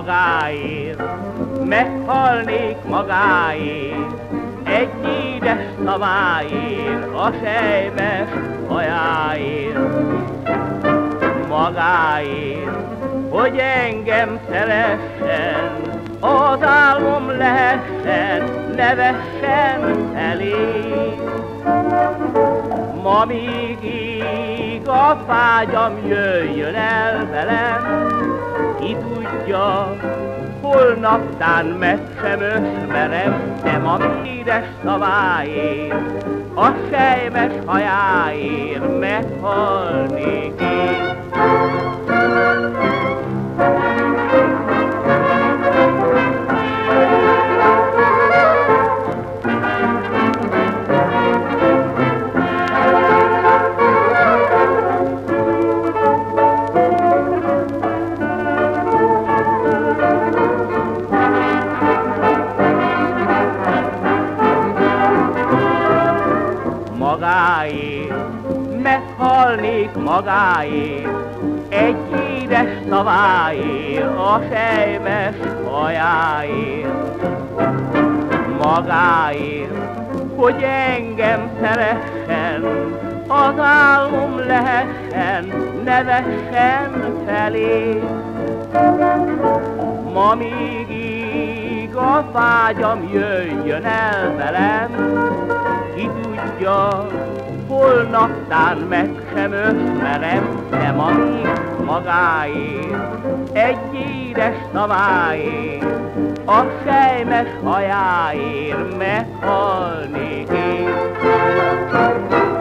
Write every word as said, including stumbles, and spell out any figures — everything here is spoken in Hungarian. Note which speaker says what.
Speaker 1: magáért, meghalnék magáért, egy édes szaváért, a sejmes hajáért. Magáért, hogy engem szeressen, az álmom lehessen, ne vessen elé. Ma még ég a vágyam, jöjjön el velem, ki tudja, holnaptán meg sem ösmerem, nem a édes szaváért, a sejmes hajáért meghalnék én. Magáért, meghalnék magáért, egy édes szaváért, a sejmes hajáért. Magáért, hogy engem szeressen, az álmom lehessen, ne vessen felé. Ma még ég a vágyam, jöjjön el velem, ki tudja, holnaptán meg sem ösmerem, nem amíg magáért, egy édes szaváért, a sejmes hajáért meghalnék én.